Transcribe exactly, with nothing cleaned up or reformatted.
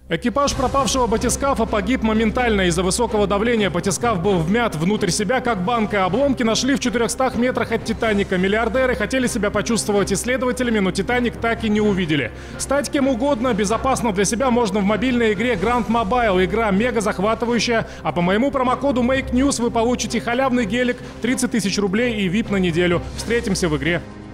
Экипаж пропавшего батискафа погиб моментально из-за высокого давления. Батискаф был вмят внутрь себя, как банка. Обломки нашли в четырёхстах метрах от «Титаника». Миллиардеры хотели себя почувствовать исследователями, но «Титаник» так и не увидели. Стать кем угодно безопасно для себя можно в мобильной игре Grand Mobile. Игра мега захватывающая. А по моему промокоду Make News вы получите халявный гелик, тридцать тысяч рублей и вип на неделю. Встретимся в игре.